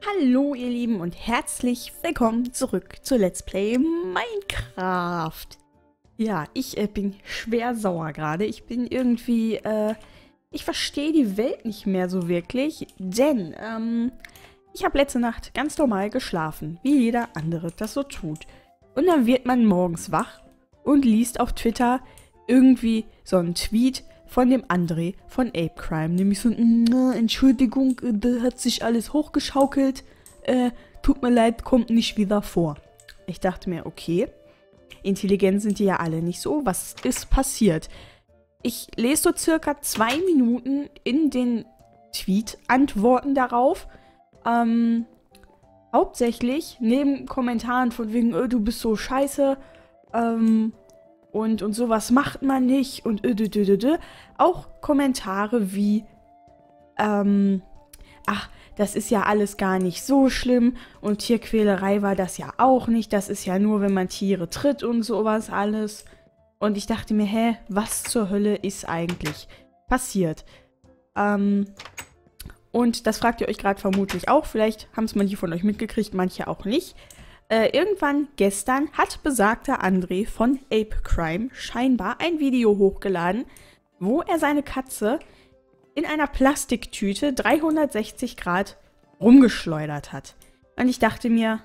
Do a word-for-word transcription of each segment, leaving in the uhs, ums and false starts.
Hallo ihr Lieben und herzlich willkommen zurück zu Let's Play Minecraft. Ja, ich äh, bin schwer sauer gerade. Ich bin irgendwie, äh, ich verstehe die Welt nicht mehr so wirklich, denn, ähm, ich habe letzte Nacht ganz normal geschlafen, wie jeder andere das so tut. Und dann wird man morgens wach und liest auf Twitter irgendwie so einen Tweet von dem André von Apecrime. Nämlich so, "Na, Entschuldigung, äh, da hat sich alles hochgeschaukelt. Äh, tut mir leid, kommt nicht wieder vor." Ich dachte mir, okay, intelligent sind die ja alle nicht so. Was ist passiert? Ich lese so circa zwei Minuten in den Tweet-Antworten darauf. Ähm, hauptsächlich neben Kommentaren von wegen, äh, du bist so scheiße, ähm, Und, und sowas macht man nicht und ödödödödö. Auch Kommentare wie, ähm, ach, das ist ja alles gar nicht so schlimm und Tierquälerei war das ja auch nicht. Das ist ja nur, wenn man Tiere tritt und sowas alles. Und ich dachte mir, hä, was zur Hölle ist eigentlich passiert? Ähm, und das fragt ihr euch gerade vermutlich auch. Vielleicht haben es manche von euch mitgekriegt, manche auch nicht. Äh, irgendwann gestern hat besagter André von Apecrime scheinbar ein Video hochgeladen, wo er seine Katze in einer Plastiktüte dreihundertsechzig Grad rumgeschleudert hat. Und ich dachte mir,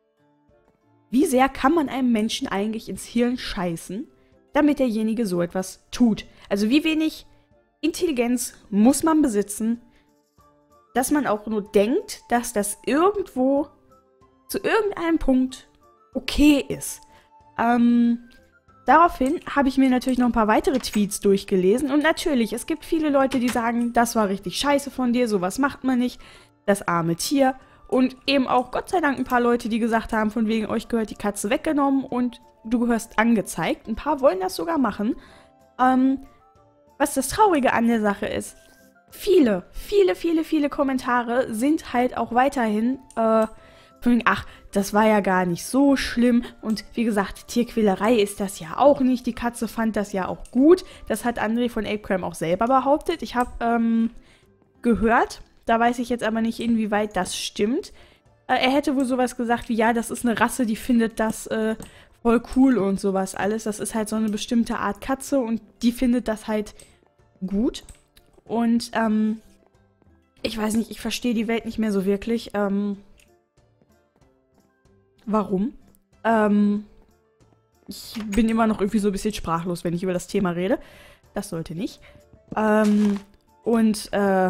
wie sehr kann man einem Menschen eigentlich ins Hirn scheißen, damit derjenige so etwas tut? Also wie wenig Intelligenz muss man besitzen, dass man auch nur denkt, dass das irgendwo zu irgendeinem Punkt okay ist. Ähm, daraufhin habe ich mir natürlich noch ein paar weitere Tweets durchgelesen und natürlich, es gibt viele Leute, die sagen, das war richtig scheiße von dir, sowas macht man nicht, das arme Tier. Und eben auch Gott sei Dank ein paar Leute, die gesagt haben, von wegen euch gehört die Katze weggenommen und du gehörst angezeigt. Ein paar wollen das sogar machen. Ähm, was das Traurige an der Sache ist, viele, viele, viele, viele Kommentare sind halt auch weiterhin, äh, ach, das war ja gar nicht so schlimm. Und wie gesagt, Tierquälerei ist das ja auch nicht. Die Katze fand das ja auch gut. Das hat André von Apecrime auch selber behauptet. Ich habe ähm, gehört, da weiß ich jetzt aber nicht, inwieweit das stimmt. Äh, er hätte wohl sowas gesagt wie, ja, das ist eine Rasse, die findet das äh, voll cool und sowas alles. Das ist halt so eine bestimmte Art Katze und die findet das halt gut. Und ähm, ich weiß nicht, ich verstehe die Welt nicht mehr so wirklich. Ähm... Warum? Ähm, ich bin immer noch irgendwie so ein bisschen sprachlos, wenn ich über das Thema rede. Das sollte nicht. Ähm, und, äh,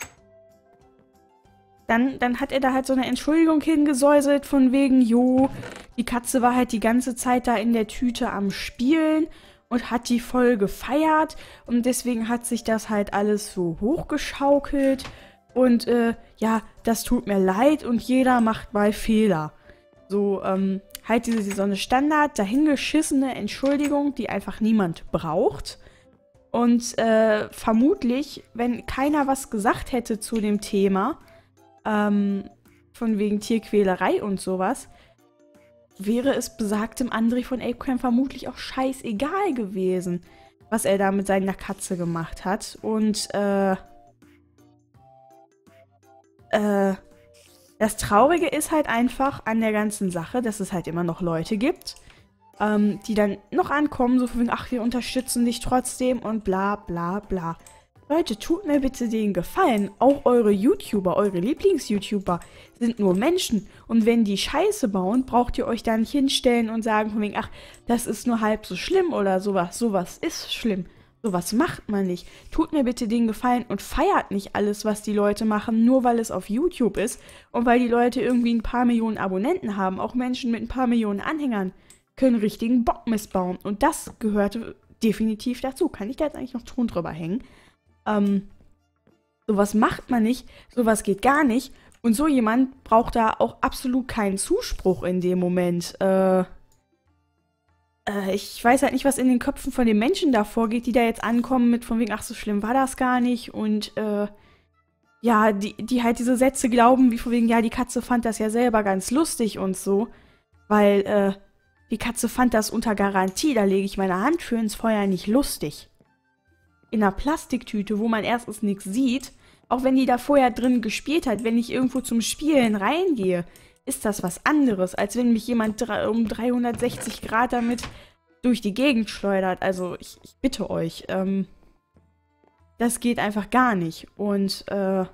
dann, dann hat er da halt so eine Entschuldigung hingesäuselt von wegen, jo, die Katze war halt die ganze Zeit da in der Tüte am Spielen und hat die voll gefeiert und deswegen hat sich das halt alles so hochgeschaukelt und, äh, ja, das tut mir leid und jeder macht mal Fehler. So, ähm, halt diese so eine Standard, dahingeschissene Entschuldigung, die einfach niemand braucht. Und äh, vermutlich, wenn keiner was gesagt hätte zu dem Thema, ähm, von wegen Tierquälerei und sowas, wäre es besagtem André von Apecrime vermutlich auch scheißegal gewesen, was er da mit seiner Katze gemacht hat. Und, äh, äh, das Traurige ist halt einfach an der ganzen Sache, dass es halt immer noch Leute gibt, ähm, die dann noch ankommen, so von, ach, wir unterstützen dich trotzdem und bla bla bla. Leute, tut mir bitte den Gefallen, auch eure YouTuber, eure Lieblings-YouTuber sind nur Menschen und wenn die Scheiße bauen, braucht ihr euch da nicht hinstellen und sagen von wegen, ach, das ist nur halb so schlimm oder sowas, sowas ist schlimm. Sowas macht man nicht. Tut mir bitte den Gefallen und feiert nicht alles, was die Leute machen, nur weil es auf YouTube ist und weil die Leute irgendwie ein paar Millionen Abonnenten haben. Auch Menschen mit ein paar Millionen Anhängern können richtigen Bock missbauen. Und das gehörte definitiv dazu. Kann ich da jetzt eigentlich noch Ton drüber hängen? Ähm, sowas macht man nicht, sowas geht gar nicht. Und so jemand braucht da auch absolut keinen Zuspruch in dem Moment. Äh... Ich weiß halt nicht, was in den Köpfen von den Menschen da vorgeht, die da jetzt ankommen mit von wegen, ach, so schlimm war das gar nicht. Und, äh, ja, die, die halt diese Sätze glauben, wie von wegen, ja, die Katze fand das ja selber ganz lustig und so. Weil, äh, die Katze fand das unter Garantie, da lege ich meine Hand für ins Feuer, nicht lustig. In einer Plastiktüte, wo man erstens nichts sieht, Auch wenn die da vorher drin gespielt hat, wenn ich irgendwo zum Spielen reingehe, ist das was anderes, als wenn mich jemand um dreihundertsechzig Grad damit durch die Gegend schleudert. Also ich, ich bitte euch, ähm, das geht einfach gar nicht. Und, äh,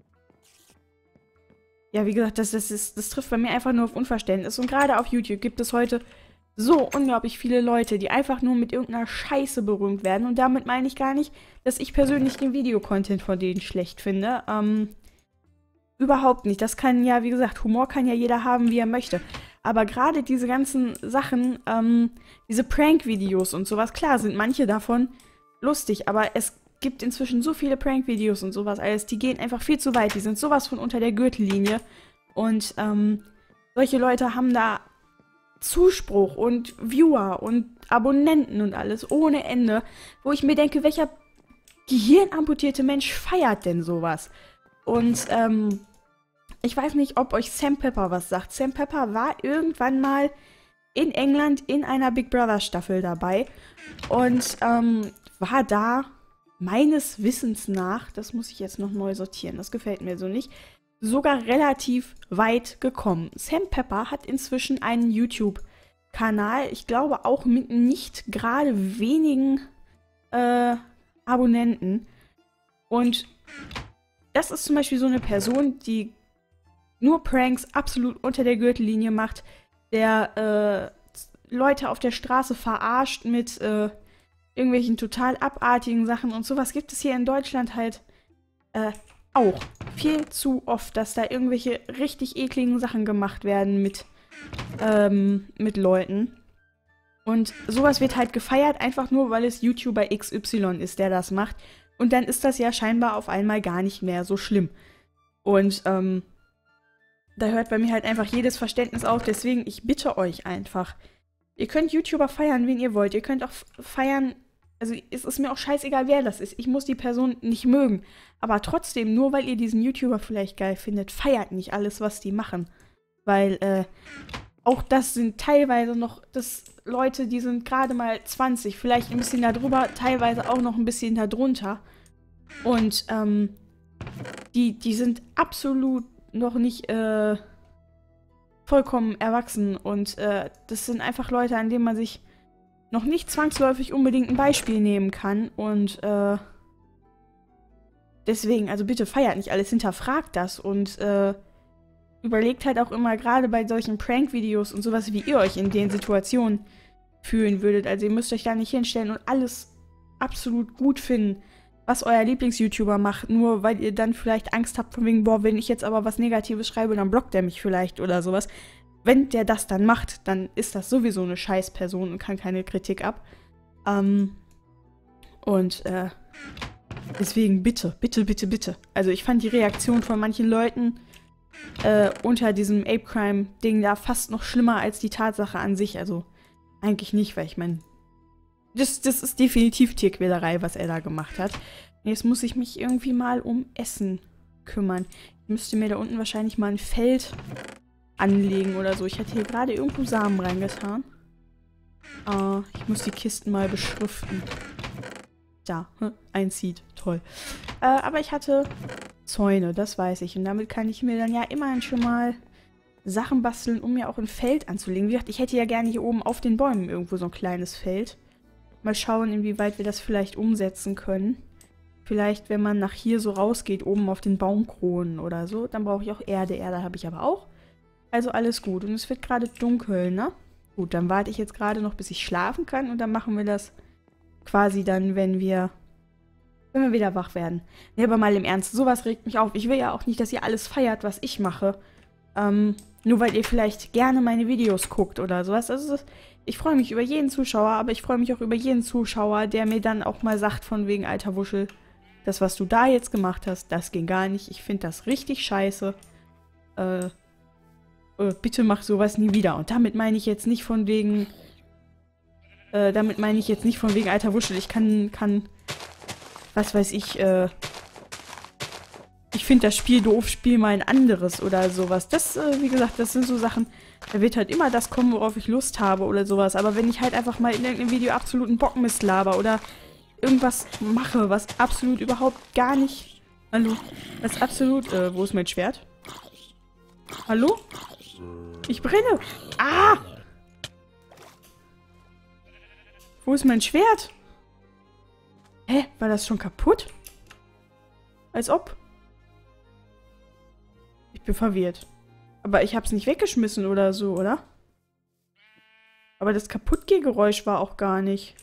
ja, wie gesagt, das, das, ist, das trifft bei mir einfach nur auf Unverständnis. Und gerade auf YouTube gibt es heute so unglaublich viele Leute, die einfach nur mit irgendeiner Scheiße berühmt werden. Und damit meine ich gar nicht, dass ich persönlich den Videocontent von denen schlecht finde. Ähm, überhaupt nicht. Das kann ja, wie gesagt, Humor kann ja jeder haben, wie er möchte. Aber gerade diese ganzen Sachen, ähm, diese Prank-Videos und sowas, klar sind manche davon lustig, aber es gibt inzwischen so viele Prank-Videos und sowas alles, die gehen einfach viel zu weit. Die sind sowas von unter der Gürtellinie. Und, ähm, solche Leute haben da Zuspruch und Viewer und Abonnenten und alles ohne Ende, wo ich mir denke, welcher gehirnamputierte Mensch feiert denn sowas? Und ähm, ich weiß nicht, ob euch Sam Pepper was sagt. Sam Pepper war irgendwann mal in England in einer Big Brother Staffel dabei und ähm, war da meines Wissens nach, das muss ich jetzt noch neu sortieren, das gefällt mir so nicht, sogar relativ weit gekommen. Sam Pepper hat inzwischen einen YouTube-Kanal, ich glaube auch mit nicht gerade wenigen äh, Abonnenten. Und das ist zum Beispiel so eine Person, die nur Pranks absolut unter der Gürtellinie macht, der äh, Leute auf der Straße verarscht mit äh, irgendwelchen total abartigen Sachen und sowas gibt es hier in Deutschland halt äh, auch viel zu oft, dass da irgendwelche richtig ekligen Sachen gemacht werden mit, ähm, mit Leuten. Und sowas wird halt gefeiert, einfach nur, weil es YouTuber X Y ist, der das macht. Und dann ist das ja scheinbar auf einmal gar nicht mehr so schlimm. Und ähm, da hört bei mir halt einfach jedes Verständnis auf. Deswegen, ich bitte euch einfach. Ihr könnt YouTuber feiern, wen ihr wollt. Ihr könnt auch feiern, also es ist mir auch scheißegal, wer das ist. Ich muss die Person nicht mögen. Aber trotzdem, nur weil ihr diesen YouTuber vielleicht geil findet, feiert nicht alles, was die machen. Weil, äh, auch das sind teilweise noch das Leute, die sind gerade mal zwanzig, vielleicht ein bisschen da drüber, teilweise auch noch ein bisschen da drunter. Und, ähm, die, die sind absolut noch nicht, äh, vollkommen erwachsen. Und, äh, das sind einfach Leute, an denen man sich noch nicht zwangsläufig unbedingt ein Beispiel nehmen kann. Und, äh, deswegen, also bitte feiert nicht alles, hinterfragt das und, äh, überlegt halt auch immer, gerade bei solchen Prank-Videos und sowas, wie ihr euch in den Situationen fühlen würdet. Also ihr müsst euch da nicht hinstellen und alles absolut gut finden, was euer Lieblings-YouTuber macht, nur weil ihr dann vielleicht Angst habt von wegen, boah, wenn ich jetzt aber was Negatives schreibe, dann blockt er mich vielleicht oder sowas. Wenn der das dann macht, dann ist das sowieso eine Scheißperson und kann keine Kritik ab. Ähm, und, äh, deswegen bitte, bitte, bitte, bitte. Also ich fand die Reaktion von manchen Leuten Äh, unter diesem Ape-Crime-Ding da fast noch schlimmer als die Tatsache an sich. Also eigentlich nicht, weil ich meine, das, das ist definitiv Tierquälerei, was er da gemacht hat. Und jetzt muss ich mich irgendwie mal um Essen kümmern. Ich müsste mir da unten wahrscheinlich mal ein Feld anlegen oder so. Ich hatte hier gerade irgendwo Samen reingetan. Äh, ich muss die Kisten mal beschriften. Da, ein Seed, toll. Äh, aber ich hatte Zäune, das weiß ich. Und damit kann ich mir dann ja immerhin schon mal Sachen basteln, um mir auch ein Feld anzulegen. Wie gesagt, ich hätte ja gerne hier oben auf den Bäumen irgendwo so ein kleines Feld. Mal schauen, inwieweit wir das vielleicht umsetzen können. Vielleicht, wenn man nach hier so rausgeht, oben auf den Baumkronen oder so, dann brauche ich auch Erde. Erde habe ich aber auch. Also alles gut. Und es wird gerade dunkel, ne? Gut, dann warte ich jetzt gerade noch, bis ich schlafen kann. Und dann machen wir das quasi dann, wenn wir... wenn wir wieder wach werden. Nee, aber mal im Ernst, sowas regt mich auf. Ich will ja auch nicht, dass ihr alles feiert, was ich mache. Ähm, nur weil ihr vielleicht gerne meine Videos guckt oder sowas. Also ich freue mich über jeden Zuschauer, aber ich freue mich auch über jeden Zuschauer, der mir dann auch mal sagt, von wegen, alter Wuschel, das, was du da jetzt gemacht hast, das ging gar nicht. Ich finde das richtig scheiße. Äh, äh, bitte mach sowas nie wieder. Und damit meine ich jetzt nicht von wegen, äh, damit meine ich jetzt nicht von wegen, alter Wuschel, ich kann, kann... was weiß ich, äh, ich finde das Spiel doof, spiel mal ein anderes oder sowas. Das, äh, wie gesagt, das sind so Sachen, da wird halt immer das kommen, worauf ich Lust habe oder sowas. Aber wenn ich halt einfach mal in irgendeinem Video absoluten Bockmist laber oder irgendwas mache, was absolut überhaupt gar nicht Hallo? Das ist absolut... Äh, wo ist mein Schwert? Hallo? Ich brenne. Ah! Wo ist mein Schwert? Hä? War das schon kaputt? Als ob. Ich bin verwirrt. Aber ich hab's nicht weggeschmissen oder so, oder? Aber das Kaputtgehgeräusch war auch gar nicht.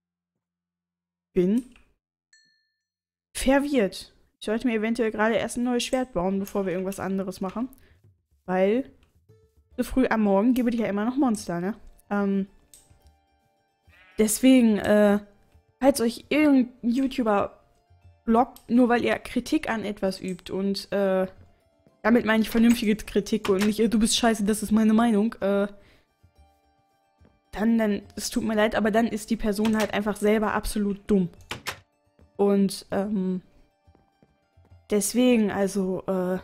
Bin verwirrt. Ich sollte mir eventuell gerade erst ein neues Schwert bauen, bevor wir irgendwas anderes machen. Weil so früh am Morgen gibt es ja immer noch Monster, ne? Ähm, deswegen, äh, falls euch irgendein YouTuber blockt, nur weil ihr Kritik an etwas übt und, äh, damit meine ich vernünftige Kritik und nicht, du bist scheiße, das ist meine Meinung, äh, dann, dann, es tut mir leid, aber dann ist die Person halt einfach selber absolut dumm. Und, ähm, deswegen, also, äh,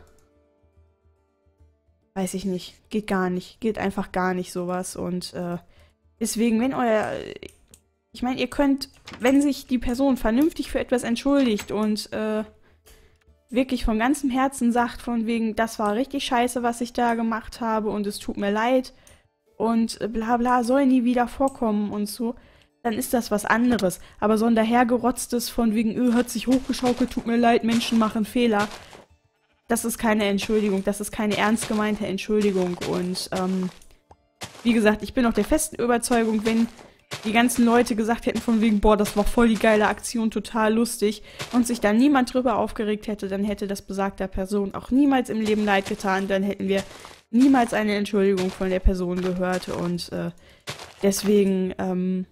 weiß ich nicht. Geht gar nicht. Geht einfach gar nicht sowas. Und, äh, deswegen, wenn euer, ich meine, ihr könnt, wenn sich die Person vernünftig für etwas entschuldigt und, äh, wirklich von ganzem Herzen sagt, von wegen, das war richtig scheiße, was ich da gemacht habe und es tut mir leid und bla bla, soll nie wieder vorkommen und so, dann ist das was anderes. Aber so ein dahergerotztes von wegen, öh, hat sich hochgeschaukelt, tut mir leid, Menschen machen Fehler, das ist keine Entschuldigung, das ist keine ernst gemeinte Entschuldigung. Und, ähm, wie gesagt, ich bin auch der festen Überzeugung, wenn die ganzen Leute gesagt hätten von wegen, boah, das war voll die geile Aktion, total lustig, und sich da niemand drüber aufgeregt hätte, dann hätte das besagter Person auch niemals im Leben leid getan, dann hätten wir niemals eine Entschuldigung von der Person gehört und äh, deswegen, ähm,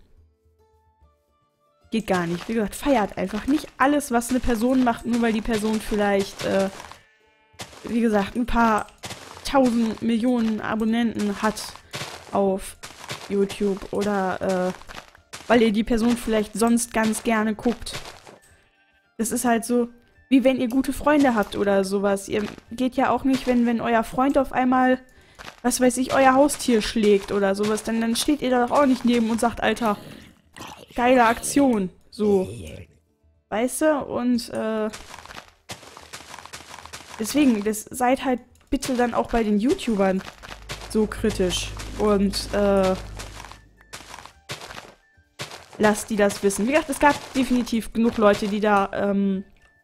geht gar nicht. Wie gesagt, feiert einfach nicht alles, was eine Person macht, nur weil die Person vielleicht, äh, wie gesagt, ein paar tausend Millionen Abonnenten hat auf YouTube oder, äh, weil ihr die Person vielleicht sonst ganz gerne guckt. Das ist halt so, wie wenn ihr gute Freunde habt oder sowas. Ihr geht ja auch nicht, wenn, wenn euer Freund auf einmal, was weiß ich, euer Haustier schlägt oder sowas, dann, dann steht ihr da doch auch nicht neben und sagt, Alter, geile Aktion. So. Weißt du? Und, äh, deswegen, das, seid halt bitte dann auch bei den YouTubern so kritisch. Und, äh, lasst die das wissen. Wie gesagt, es gab definitiv genug Leute, die da, ähm,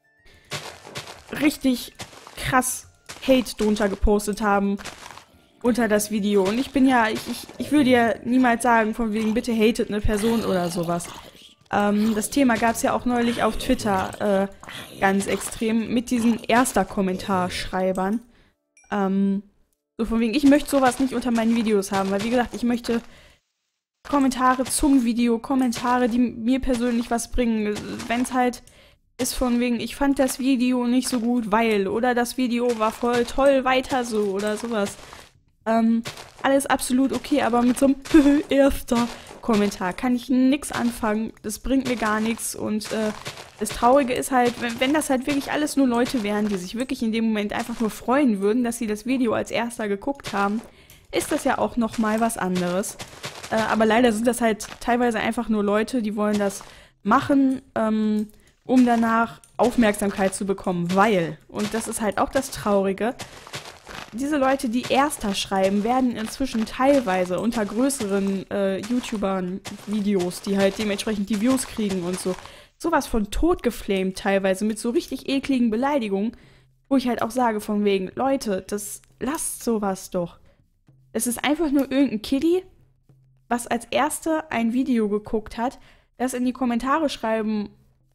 richtig krass Hate drunter gepostet haben unter das Video. Und ich bin ja, ich, ich, ich würde ja niemals sagen, von wegen, bitte hatet eine Person oder sowas. Ähm, das Thema gab es ja auch neulich auf Twitter äh, ganz extrem mit diesen Erster-Kommentarschreibern. Ähm, so von wegen, ich möchte sowas nicht unter meinen Videos haben, weil wie gesagt, ich möchte Kommentare zum Video, Kommentare, die mir persönlich was bringen. Wenn es halt ist von wegen, ich fand das Video nicht so gut, weil, oder das Video war voll toll, weiter so, oder sowas. Ähm, alles absolut okay, aber mit so einem erster Kommentar kann ich nix anfangen, das bringt mir gar nichts und äh, das Traurige ist halt, wenn, wenn das halt wirklich alles nur Leute wären, die sich wirklich in dem Moment einfach nur freuen würden, dass sie das Video als erster geguckt haben, ist das ja auch nochmal was anderes. Äh, aber leider sind das halt teilweise einfach nur Leute, die wollen das machen, ähm, um danach Aufmerksamkeit zu bekommen, weil, und das ist halt auch das Traurige, diese Leute, die Erster schreiben, werden inzwischen teilweise unter größeren äh, YouTubern Videos, die halt dementsprechend die Views kriegen und so, sowas von tot geflamed teilweise mit so richtig ekligen Beleidigungen, wo ich halt auch sage von wegen, Leute, das lasst sowas doch. Es ist einfach nur irgendein Kiddie, was als Erste ein Video geguckt hat, das in die Kommentare schreiben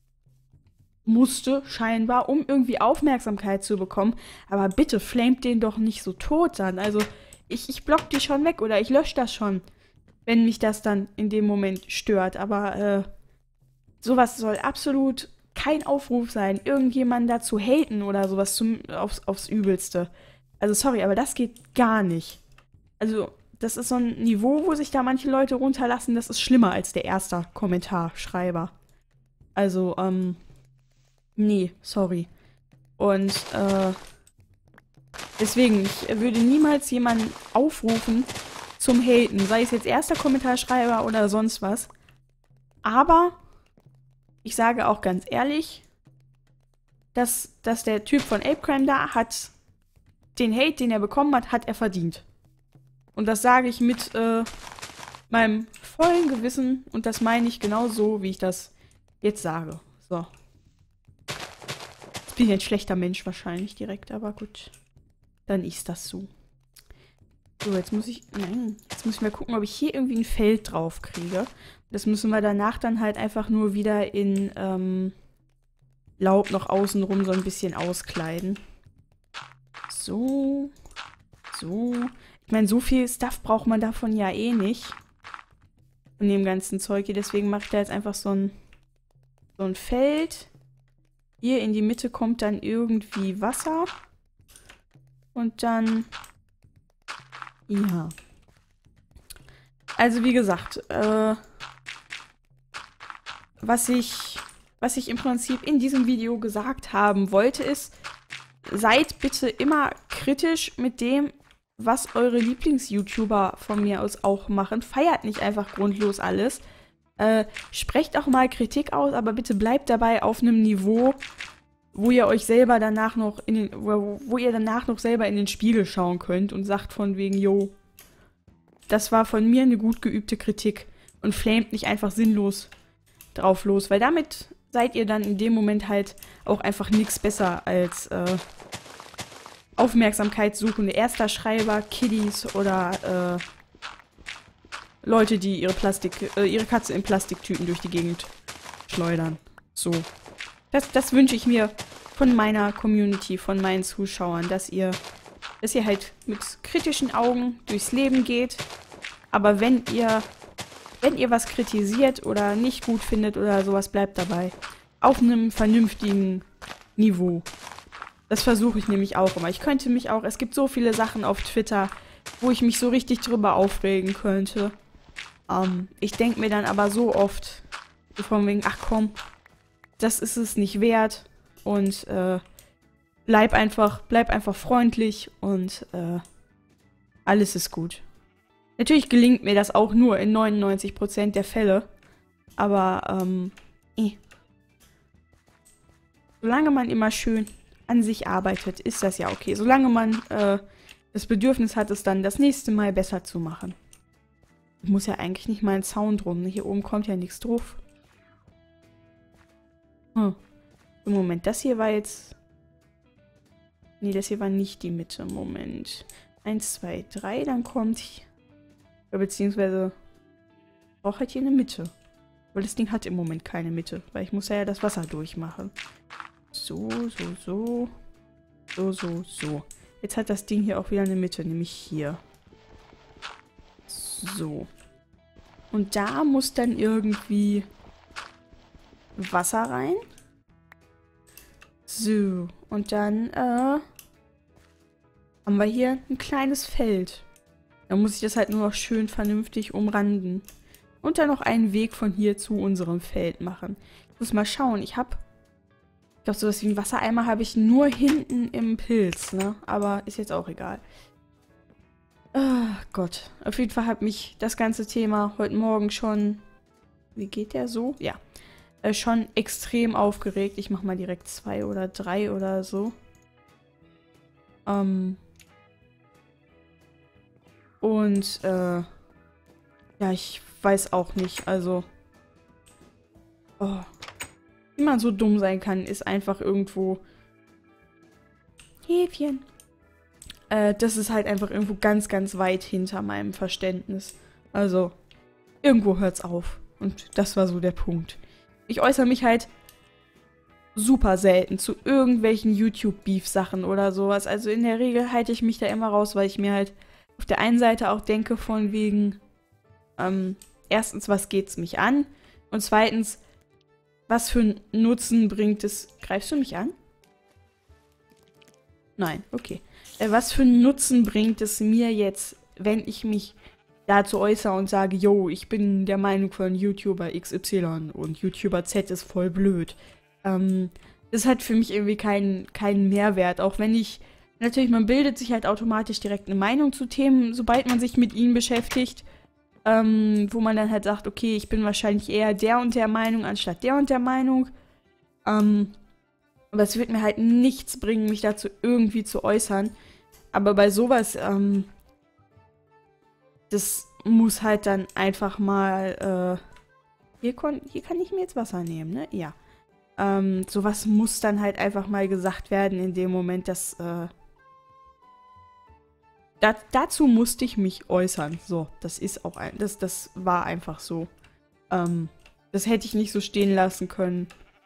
musste, scheinbar, um irgendwie Aufmerksamkeit zu bekommen. Aber bitte, flamet den doch nicht so tot dann. Also, ich, ich block die schon weg oder ich lösche das schon, wenn mich das dann in dem Moment stört. Aber, äh, sowas soll absolut kein Aufruf sein, irgendjemanden da zu haten oder sowas zum, aufs, aufs Übelste. Also, sorry, aber das geht gar nicht. Also, das ist so ein Niveau, wo sich da manche Leute runterlassen, das ist schlimmer als der erste Kommentarschreiber. Also, ähm, nee, sorry. Und, äh, deswegen, ich würde niemals jemanden aufrufen zum Haten, sei es jetzt erster Kommentarschreiber oder sonst was. Aber, ich sage auch ganz ehrlich, dass, dass der Typ von Apecrime da hat den Hate, den er bekommen hat, hat er verdient. Und das sage ich mit äh, meinem vollen Gewissen und das meine ich genau so, wie ich das jetzt sage. So. Jetzt bin ich ein schlechter Mensch wahrscheinlich direkt, aber gut. Dann ist das so. So, jetzt muss ich, nein, jetzt muss ich mal gucken, ob ich hier irgendwie ein Feld drauf kriege. Das müssen wir danach dann halt einfach nur wieder in ähm, Laub noch außenrum so ein bisschen auskleiden. So, so. Ich meine, so viel Stuff braucht man davon ja eh nicht. Von dem ganzen Zeug hier. Deswegen mache ich da jetzt einfach so ein, so ein Feld. Hier in die Mitte kommt dann irgendwie Wasser. Und dann... Ja. Also wie gesagt, äh, was ich, was ich im Prinzip in diesem Video gesagt haben wollte, ist, seid bitte immer kritisch mit dem, was eure Lieblings-YouTuber von mir aus auch machen. Feiert nicht einfach grundlos alles. Äh, sprecht auch mal Kritik aus, aber bitte bleibt dabei auf einem Niveau, wo ihr euch selber danach noch in den, wo, wo ihr danach noch selber in den Spiegel schauen könnt und sagt von wegen, yo, das war von mir eine gut geübte Kritik und flamet nicht einfach sinnlos drauf los, weil damit seid ihr dann in dem Moment halt auch einfach nichts besser als äh, aufmerksamkeitssuchende Erster-Schreiber, Kiddies oder äh, Leute, die ihre Plastik, äh, ihre Katze in Plastiktüten durch die Gegend schleudern. So. Das, das wünsche ich mir von meiner Community, von meinen Zuschauern, dass ihr, dass ihr halt mit kritischen Augen durchs Leben geht. Aber wenn ihr, wenn ihr was kritisiert oder nicht gut findet oder sowas, bleibt dabei. Auf einem vernünftigen Niveau. Das versuche ich nämlich auch immer. Ich könnte mich auch, es gibt so viele Sachen auf Twitter, wo ich mich so richtig drüber aufregen könnte. Ähm, ich denke mir dann aber so oft, so von wegen, ach komm, das ist es nicht wert und äh, bleib einfach, bleib einfach freundlich und äh, alles ist gut. Natürlich gelingt mir das auch nur in neunundneunzig Prozent der Fälle, aber ähm, eh. Solange man immer schön an sich arbeitet, ist das ja okay. Solange man äh, das Bedürfnis hat, es dann das nächste Mal besser zu machen. Ich muss ja eigentlich nicht mal ein Sound rum. Hier oben kommt ja nichts drauf. Hm. Im Moment, das hier war jetzt... Nee, das hier war nicht die Mitte. Moment. Eins, zwei, drei, dann kommt... Beziehungsweise... Braucht halt hier eine Mitte. Weil das Ding hat im Moment keine Mitte. Weil ich muss ja das Wasser durchmachen. So, so, so. So, so, so. Jetzt hat das Ding hier auch wieder eine Mitte, nämlich hier. So. Und da muss dann irgendwie Wasser rein. So. Und dann, äh, haben wir hier ein kleines Feld. Da muss ich das halt nur noch schön vernünftig umranden. Und dann noch einen Weg von hier zu unserem Feld machen. Ich muss mal schauen. Ich habe, ich glaube, sowas wie ein Wassereimer habe ich nur hinten im Pilz, ne? Aber ist jetzt auch egal. Ah, Gott. Auf jeden Fall hat mich das ganze Thema heute Morgen schon, wie geht der so? Ja. Äh, schon extrem aufgeregt. Ich mache mal direkt zwei oder drei oder so. Ähm. Und, äh, ja, ich weiß auch nicht, also, oh, wie man so dumm sein kann, ist einfach irgendwo, Häfchen, äh, das ist halt einfach irgendwo ganz, ganz weit hinter meinem Verständnis. Also, irgendwo hört's auf. Und das war so der Punkt. Ich äußere mich halt super selten zu irgendwelchen YouTube-Beef-Sachen oder sowas. Also in der Regel halte ich mich da immer raus, weil ich mir halt auf der einen Seite auch denke von wegen, ähm, erstens, was geht's mich an? Und zweitens, was für einen Nutzen bringt es... Greifst du mich an? Nein, okay. Äh, was für einen Nutzen bringt es mir jetzt, wenn ich mich dazu äußere und sage, yo, ich bin der Meinung von YouTuber X Y und YouTuber Z ist voll blöd. Ähm, das hat für mich irgendwie keinen keinen Mehrwert, auch wenn ich... Natürlich, man bildet sich halt automatisch direkt eine Meinung zu Themen, sobald man sich mit ihnen beschäftigt, ähm, wo man dann halt sagt, okay, ich bin wahrscheinlich eher der und der Meinung, anstatt der und der Meinung. Ähm, Aber es wird mir halt nichts bringen, mich dazu irgendwie zu äußern. Aber bei sowas, ähm, das muss halt dann einfach mal, äh, hier, hier kann ich mir jetzt Wasser nehmen, ne? Ja. Ähm, sowas muss dann halt einfach mal gesagt werden in dem Moment, dass, äh, da, dazu musste ich mich äußern. So, das ist auch ein, das, das war einfach so. Ähm, das hätte ich nicht so stehen lassen können.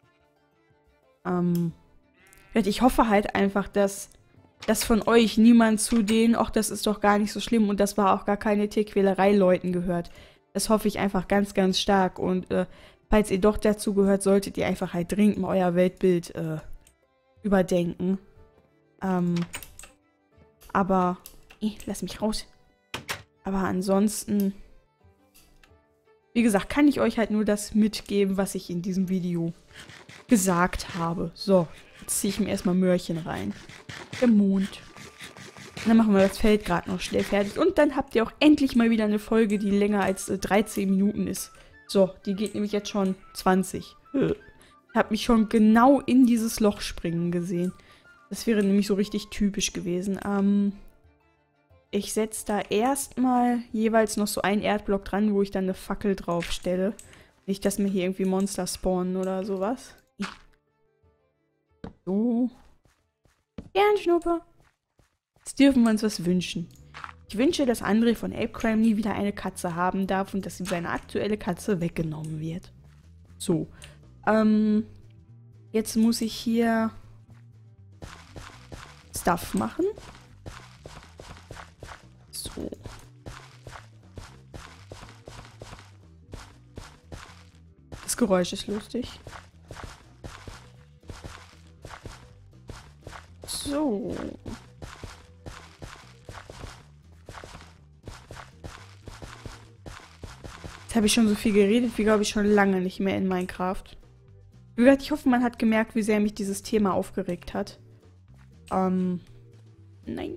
Ähm, ich hoffe halt einfach, dass, dass von euch niemand zu denen, ach, das ist doch gar nicht so schlimm und das war auch gar keine Tierquälerei, Leuten gehört. Das hoffe ich einfach ganz, ganz stark. Und äh, falls ihr doch dazu gehört, solltet ihr einfach halt dringend mal euer Weltbild äh, überdenken. Ähm, aber, eh, lass mich raus. Aber ansonsten, wie gesagt, kann ich euch halt nur das mitgeben, was ich in diesem Video gesagt habe. So, jetzt ziehe ich mir erstmal Möhrchen rein. Der Mond. Und dann machen wir das Feld gerade noch schnell fertig. Und dann habt ihr auch endlich mal wieder eine Folge, die länger als äh, dreizehn Minuten ist. So, die geht nämlich jetzt schon zwanzig. Ich habe mich schon genau in dieses Loch springen gesehen. Das wäre nämlich so richtig typisch gewesen. Ähm, ich setze da erstmal jeweils noch so einen Erdblock dran, wo ich dann eine Fackel drauf stelle. Nicht, dass mir hier irgendwie Monster spawnen oder sowas. So. Sternschnuppe. Jetzt dürfen wir uns was wünschen. Ich wünsche, dass André von Apecrime nie wieder eine Katze haben darf und dass ihm seine aktuelle Katze weggenommen wird. So. Ähm. Jetzt muss ich hier Stuff machen. So. Das Geräusch ist lustig. So. Jetzt habe ich schon so viel geredet, wie glaube ich schon lange nicht mehr in Minecraft. Wie gesagt, ich hoffe, man hat gemerkt, wie sehr mich dieses Thema aufgeregt hat. Ähm, nein.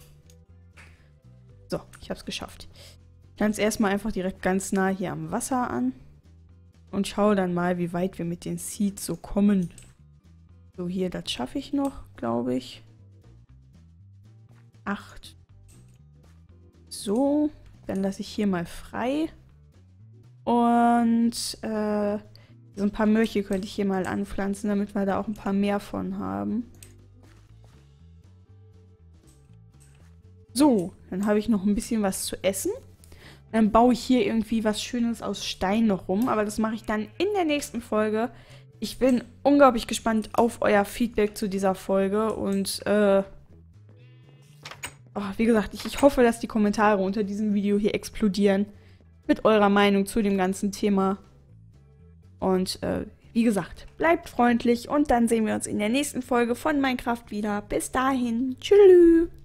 So, ich habe es geschafft. Ich kann es erstmal einfach direkt ganz nah hier am Wasser an. Und schaue dann mal, wie weit wir mit den Seeds so kommen. So, hier, das schaffe ich noch, glaube ich. Acht. So, dann lasse ich hier mal frei. Und äh, so ein paar Möhrchen könnte ich hier mal anpflanzen, damit wir da auch ein paar mehr von haben. So, dann habe ich noch ein bisschen was zu essen. Dann baue ich hier irgendwie was Schönes aus Stein noch rum, aber das mache ich dann in der nächsten Folge. Ich bin unglaublich gespannt auf euer Feedback zu dieser Folge und äh, oh, wie gesagt, ich, ich hoffe, dass die Kommentare unter diesem Video hier explodieren mit eurer Meinung zu dem ganzen Thema. Und äh, wie gesagt, bleibt freundlich und dann sehen wir uns in der nächsten Folge von Minecraft wieder. Bis dahin, tschüss.